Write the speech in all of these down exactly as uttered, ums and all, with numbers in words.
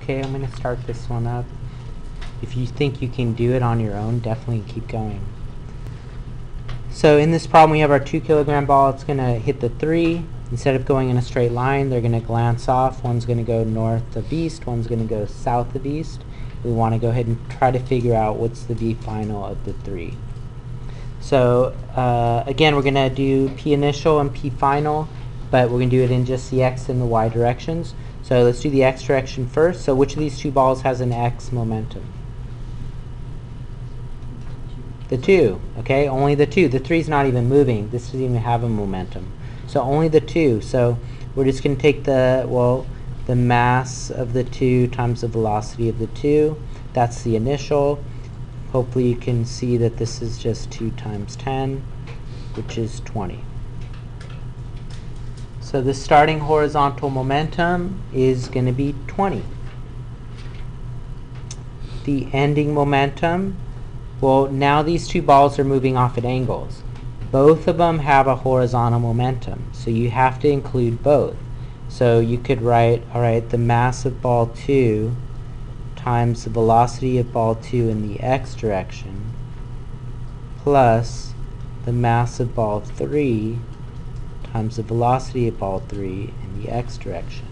Okay, I'm going to start this one up. If you think you can do it on your own, definitely keep going. So in this problem we have our two kilogram ball. It's going to hit the three. Instead of going in a straight line, they're going to glance off. One's going to go north of east, one's going to go south of east. We want to go ahead and try to figure out what's the V final of the three. So uh, again, we're going to do P initial and P final, but we're going to do it in just the X and the Y directions. So let's do the X direction first. So which of these two balls has an X momentum? The two, okay? Only the two. The three's not even moving. This doesn't even have a momentum. So only the two. So we're just going to take the, well, the mass of the two times the velocity of the two. That's the initial. Hopefully you can see that this is just two times ten, which is twenty. So the starting horizontal momentum is going to be twenty. The ending momentum, well, now these two balls are moving off at angles. Both of them have a horizontal momentum, so you have to include both. So you could write, all right, the mass of ball two times the velocity of ball two in the X direction plus the mass of ball three times the velocity of ball three in the X direction.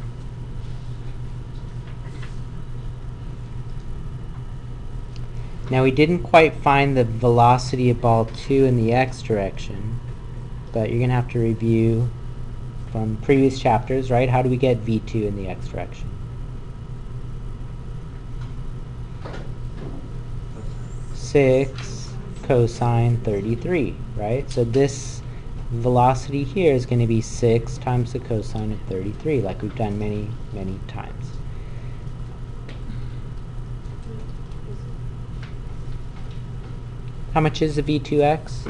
Now we didn't quite find the velocity of ball two in the X direction, but you're going to have to review from previous chapters, right? How do we get V two in the X direction? six cosine thirty-three, right? So this velocity here is going to be six times the cosine of thirty-three, like we've done many, many times. How much is the V two X?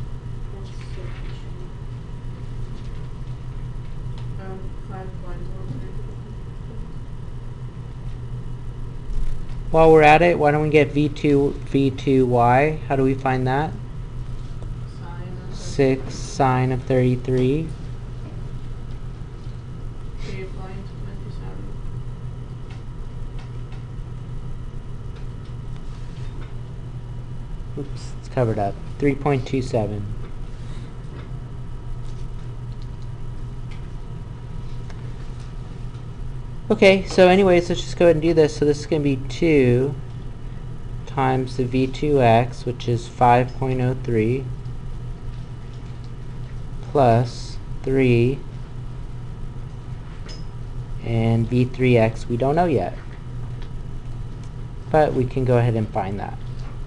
While we're at it, why don't we get V two V two Y? How do we find that? six sine of thirty-three. Oops, it's covered up. three point two seven. Okay, so anyways, let's just go ahead and do this. So this is going to be two times the V two X, which is five point zero three, plus three, and V three X we don't know yet, but we can go ahead and find that.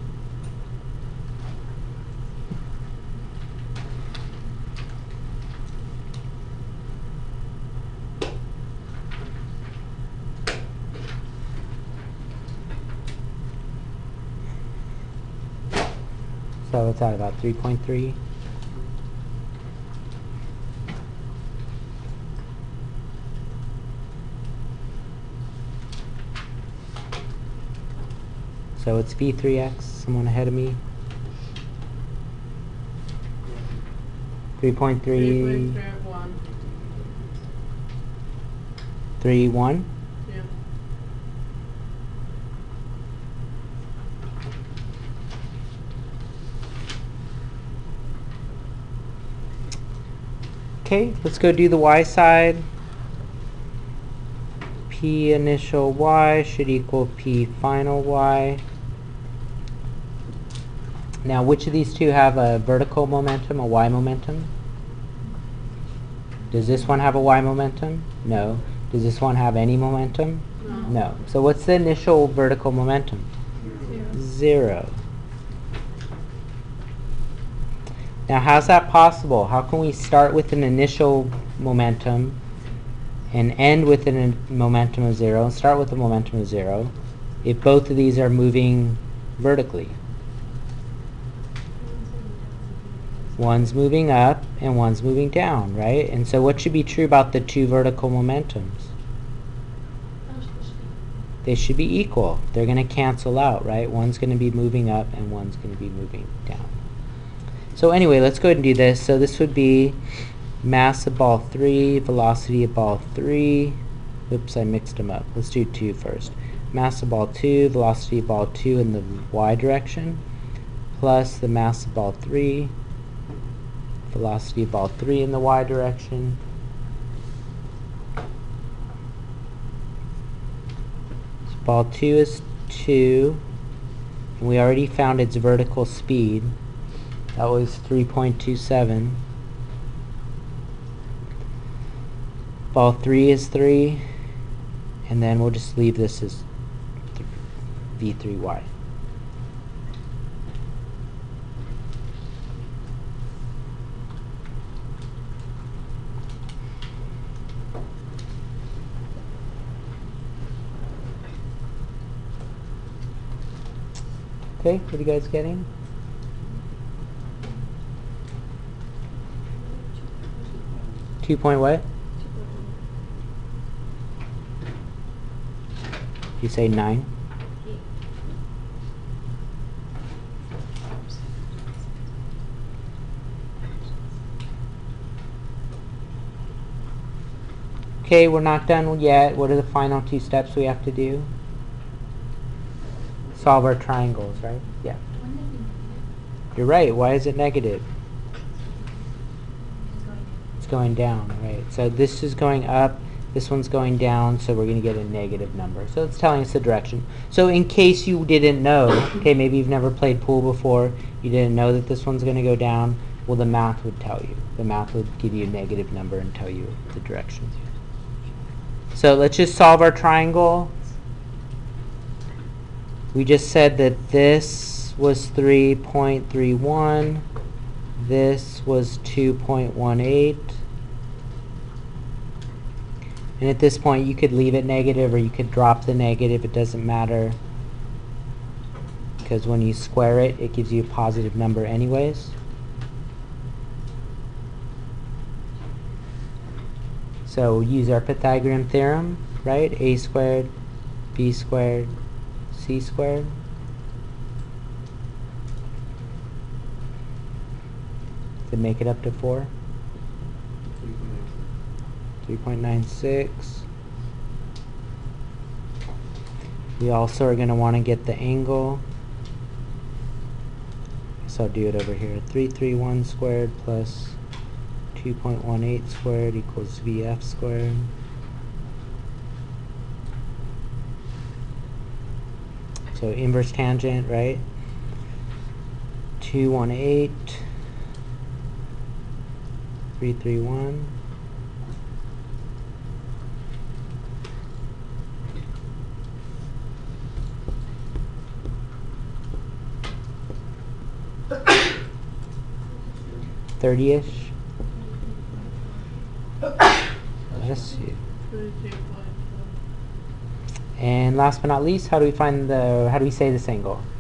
So it's at about three point three. So it's V three X, someone ahead of me. three point three. three, one? Yeah. Okay, let's go do the Y side. P initial Y should equal P final Y. Now, which of these two have a vertical momentum, a Y momentum? Does this one have a Y momentum? No. Does this one have any momentum? No. No. So what's the initial vertical momentum? Zero. Zero. Now, how's that possible? How can we start with an initial momentum and end with a momentum of zero, and start with a momentum of zero, if both of these are moving vertically? One's moving up and one's moving down, right? And so what should be true about the two vertical momentums? They should be equal. They're going to cancel out, right? One's going to be moving up and one's going to be moving down. So anyway, let's go ahead and do this. So this would be mass of ball three, velocity of ball three, Oops, I mixed them up. Let's do two first. Mass of ball two, velocity of ball two in the y direction, plus the mass of ball three, velocity of ball three in the y direction. So ball two is two, and we already found its vertical speed. That was three point two seven. Ball three is three, and then we'll just leave this as v three y. Okay, what are you guys getting? Two point what? You say nine? Okay, we're not done yet. What are the final two steps we have to do? Solve our triangles, right? Yeah. You're right. Why is it negative? It's going down, right? So this is going up. This one's going down, so we're going to get a negative number. So it's telling us the direction. So in case you didn't know, okay, maybe you've never played pool before, you didn't know that this one's going to go down, well, the math would tell you. The math would give you a negative number and tell you the direction. So let's just solve our triangle. We just said that this was three point three one, this was two point one eight. And at this point you could leave it negative or you could drop the negative, it doesn't matter. Because when you square it, it gives you a positive number anyways. So we'll use our Pythagorean theorem, right? A squared, b squared, c squared. To make it up to four. three point nine six. We also are going to want to get the angle. So I'll do it over here. three hundred thirty-one squared plus two point one eight squared equals V F squared. So inverse tangent, right? two hundred eighteen, three hundred thirty-one. thirty-ish. Bless you. And last but not least, how do we find the, how do we say this angle?